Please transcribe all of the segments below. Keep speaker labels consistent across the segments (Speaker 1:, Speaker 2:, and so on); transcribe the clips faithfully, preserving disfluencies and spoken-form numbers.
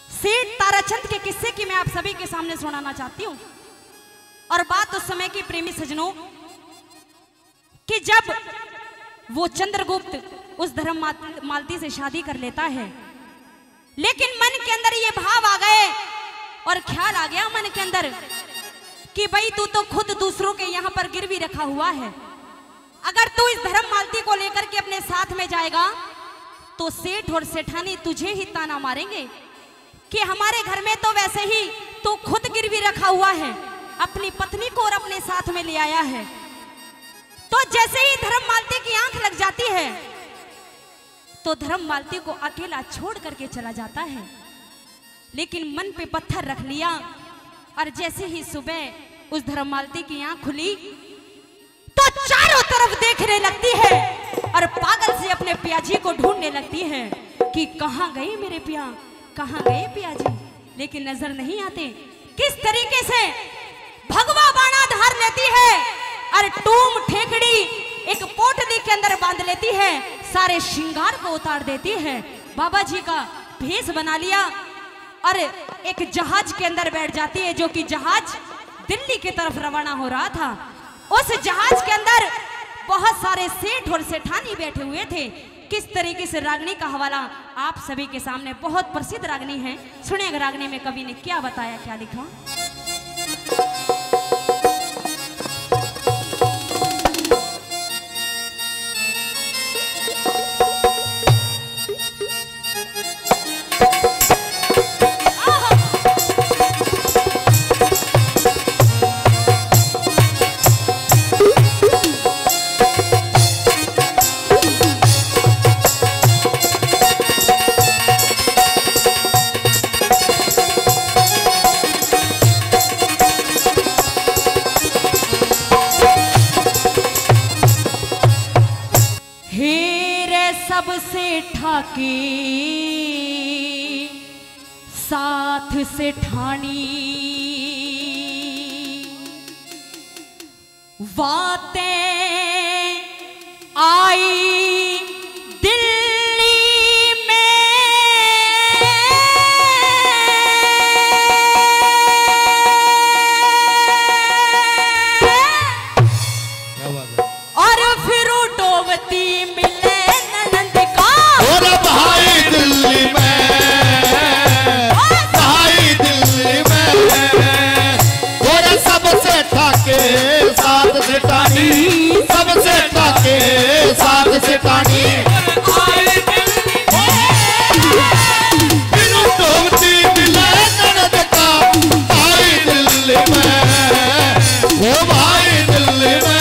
Speaker 1: सेठ ताराचंद के किस्से की मैं आप सभी के सामने सुनाना चाहती हूँ। और बात उस समय की प्रेमी सजनों कि जब वो चंद्रगुप्त उस धर्म मालती से शादी कर लेता है, लेकिन मन के अंदर ये भाव आ गए और ख्याल आ गया मन के अंदर कि भाई तू तो खुद दूसरों के यहाँ पर गिरवी रखा हुआ है, अगर तू इस धर्म मालती को लेकर के अपने साथ में जाएगा तो सेठ और सेठानी तुझे ही ताना मारेंगे कि हमारे घर में तो वैसे ही तू खुद गिरवी रखा हुआ है, अपनी पत्नी को और अपने साथ में ले आया है। तो जैसे ही धर्म मालती की आंख लग जाती है तो धर्म मालती को अकेला छोड़ करके चला जाता है, लेकिन मन पे पत्थर रख लिया। और जैसे ही सुबह उस धर्म मालती की आंख खुली तो चारों तरफ देखने लगती है और पागल से अपने पियाजी को ढूंढने लगती है कि कहां गए मेरे पिया, कहां गए पियाजी, लेकिन नजर नहीं आते। किस तरीके से भगवा बाणा धार लेती है और टूम ठेकड़ी एक पोटली के अंदर बांध लेती है, सारे श्रृंगार को उतार देती है, बाबा जी का भेष बना लिया और एक जहाज के अंदर बैठ जाती है, जो कि जहाज दिल्ली की तरफ रवाना हो रहा था। उस जहाज के अंदर बहुत सारे सेठ और सेठानी बैठे हुए थे। किस तरीके से रागनी का हवाला आप सभी के सामने, बहुत प्रसिद्ध रागनी है, सुनिएगा रागनी में कवि ने क्या बताया, क्या लिखा। सबसे ठाकी साथ से ठानी बातें आई दिल्ली में, और फिर डोबती मिले
Speaker 2: दिल्ली में, भाई दिल्ली में, और सबसे ठाके साथ से टानी, सबसे ठाके साथ से टानी आए दिल्ली में, फिर डूबती मिले ननद का भाई दिल्ली में, वो भाई दिल्ली में।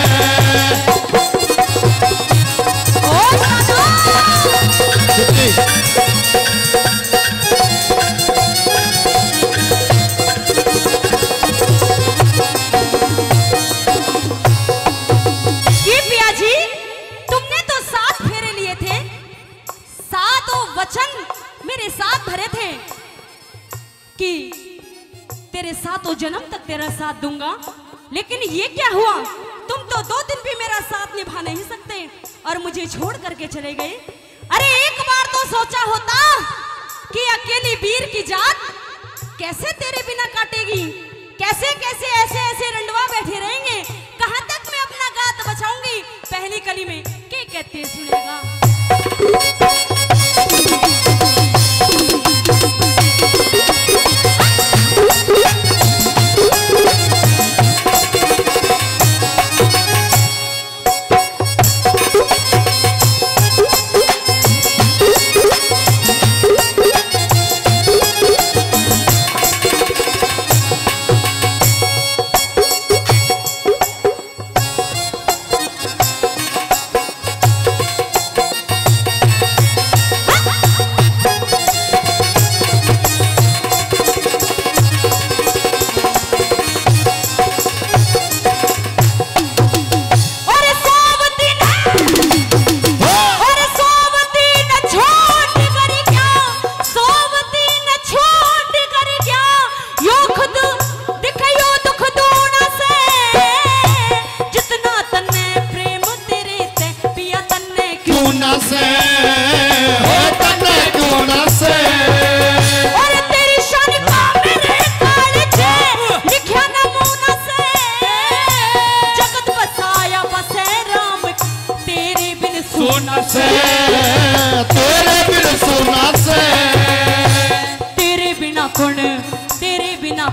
Speaker 1: मेरे साथ भरे थे कि तेरे साथ तो जन्म तक तेरा साथ दूंगा, लेकिन ये क्या हुआ, तुम तो दो दिन भी मेरा साथ निभा नहीं सकते और मुझे छोड़ करके चले गए। अरे एक बार तो सोचा होता कि अकेली वीर की जात कैसे तेरे बिना काटेगी, कैसे कैसे ऐसे ऐसे रंडवा बैठे रहेंगे, कहां तक मैं अपना गात बचाऊंगी। पहली कली में क्या कहते सुनेगा।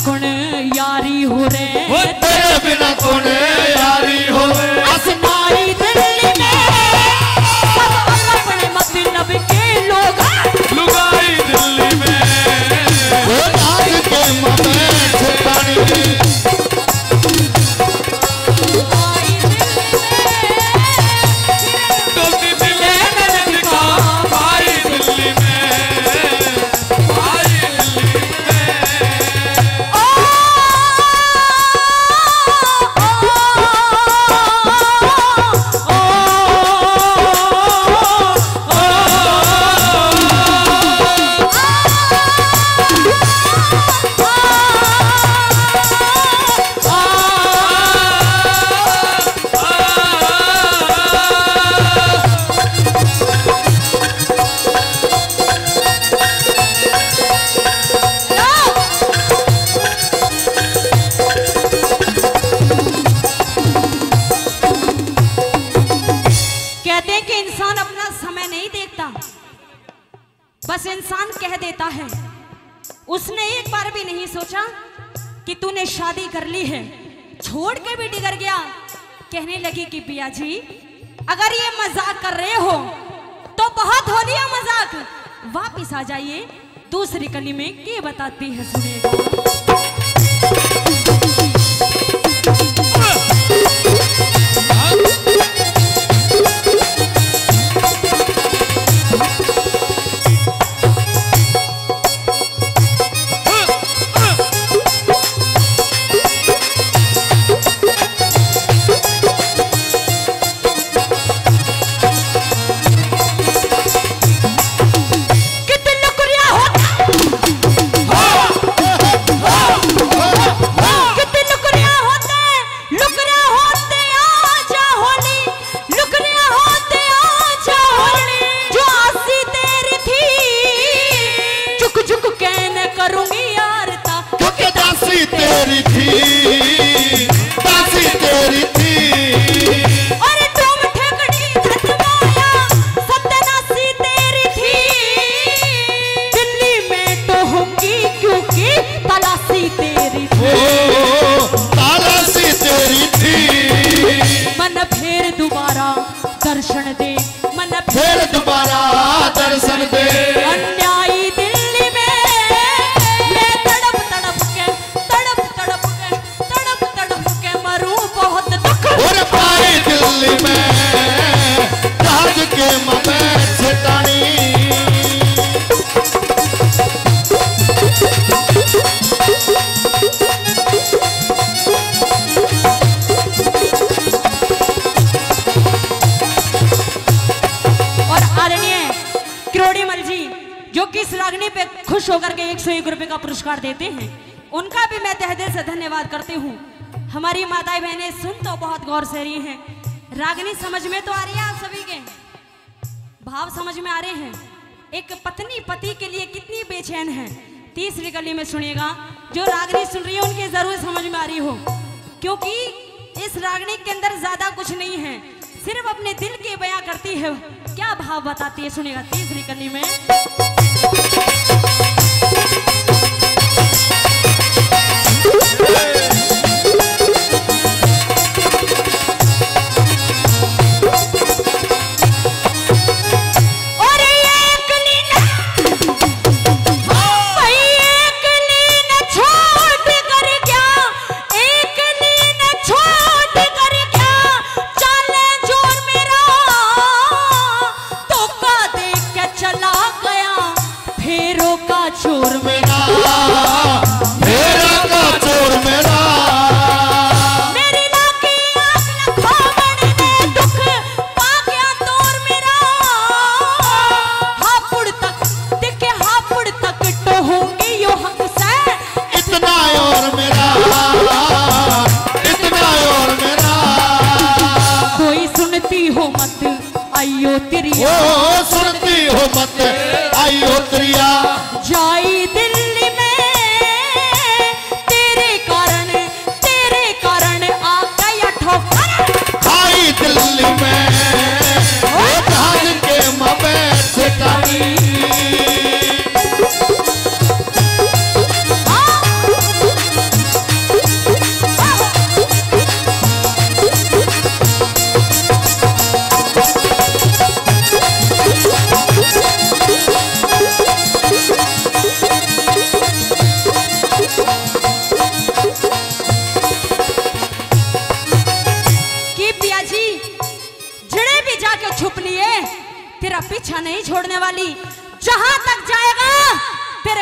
Speaker 1: कौन यारी हो रे,
Speaker 2: तेरे बिना कौन यारी हो रे।
Speaker 1: असनाई दिल्ली में सब अपने मतलब के लोग,
Speaker 2: लुगाई दिल्ली में वो राज के ममें छिपानी।
Speaker 1: बस इंसान कह देता है। उसने एक बार भी नहीं सोचा कि तूने शादी कर ली है, छोड़ के भी डिगर गया। कहने लगी कि पिया जी अगर ये मजाक कर रहे हो तो बहुत हो लिया मजाक, वापिस आ जाइए। दूसरी कली में क्या बताती है सुनिएगा।
Speaker 2: तेरी थी दासी तेरी थी,
Speaker 1: अरे तुम ठेकड़ी धतमाया सत्यानाशी तेरी थी। दिल्ली में तो होगी क्योंकि तलाशी तेरी थी,
Speaker 2: तलाशी तेरी थी।
Speaker 1: मन फिर दोबारा दर्शन दे, मन
Speaker 2: फिर दोबारा दर्शन दे।
Speaker 1: अन्यायी दिल्ली में मैं तड़प तड़प के तड़प तड़प के तड़प तड़प के मरूं बहुत दुख।
Speaker 2: और पाई दिल्ली में राज के ममें छिटानी।
Speaker 1: जो कि इस रागनी पे खुश होकर के एक सौ एक रुपए का पुरस्कार देते हैं, उनका भी मैं तहे दिल से धन्यवाद करती हूँ। हमारी माताएं बहनें सुन तो बहुत गौर से रही हैं। रागनी समझ में तो आ रही है, आप सभी के भाव समझ में आ रहे हैं। एक पत्नी पति के लिए कितनी बेचैन है। तीसरी कली में सुनिएगा, जो रागनी सुन रही है उनकी जरूर समझ में आ रही हो, क्योंकि इस रागनी के अंदर ज्यादा कुछ नहीं है, सिर्फ अपने दिल के बयां करती है। क्या भाव बताती है सुनिएगा तीसरी कली में।
Speaker 2: चोर मेरा मेरा का चोर मेरा,
Speaker 1: मेरी लाकी आँख लखावण ने दुख पा गया तोर मेरा। हापुड़ तक दिखे हापुड़ तक तो होंगे यो हक से,
Speaker 2: इतना और मेरा इतना और मेरा।
Speaker 1: कोई सुनती हो मत आइयो तिरिया,
Speaker 2: ओ सुनती हो मत आइयो तिरिया।
Speaker 1: जाई दिल्ली में तेरे कारण तेरे कारण आ गया ठोकर।
Speaker 2: खाई दिल्ली में वो धान के ममें छिटानी।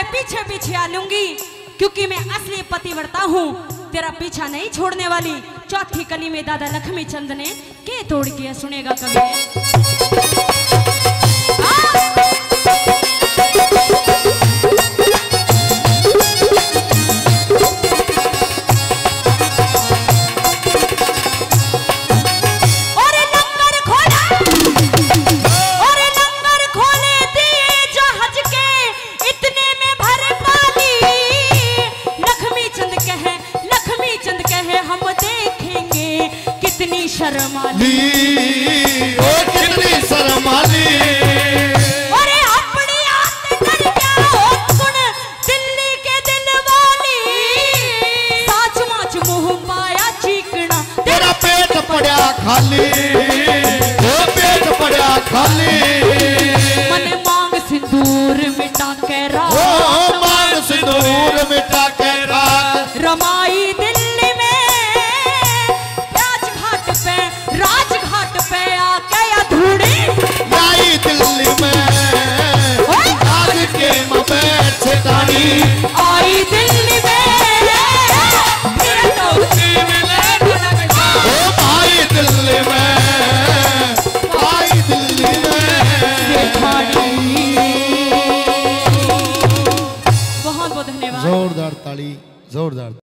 Speaker 1: तेरे पीछे पीछे आ लूंगी, क्योंकि मैं असली पतिव्रता हूँ, तेरा पीछा नहीं छोड़ने वाली। चौथी कली में दादा लक्ष्मी चंद ने के तोड़ के सुनेगा कभी। शर्माली
Speaker 2: ओ कितनी शर्माली,
Speaker 1: अरे अपनी आते कर क्या हो सुन दिल्ली के दिल वाली, साच माच मुंह पाया चीकना
Speaker 2: तेरा पेट पड़ा खाली, ओ पेट पड़ा खाली।
Speaker 1: मन मांग सिंदूर मिटा के रात,
Speaker 2: ओ मांग सिंदूर मिटा के रात,
Speaker 1: रमाई दिल्ली में राजघाट पे आके अधूरी,
Speaker 2: लाई दिल्ली में राज के मबैठ छटानी,
Speaker 1: आई दिल्ली में फिर टोकी मिले
Speaker 2: ओ आई दिल्ली में, आई दिल्ली में।
Speaker 1: बहुत बहुत धन्यवाद।
Speaker 2: जोरदार ताली, जोरदार।